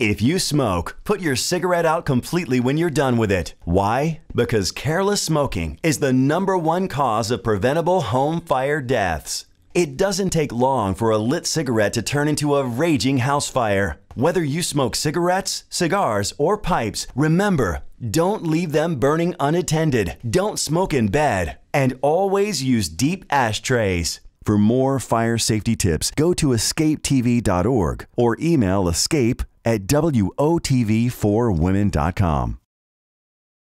If you smoke, put your cigarette out completely when you're done with it. Why? Because careless smoking is the #1 cause of preventable home fire deaths. It doesn't take long for a lit cigarette to turn into a raging house fire. Whether you smoke cigarettes, cigars, or pipes, remember, don't leave them burning unattended. Don't smoke in bed. And always use deep ashtrays. For more fire safety tips, go to escapetv.org or email escape@wotv4women.com.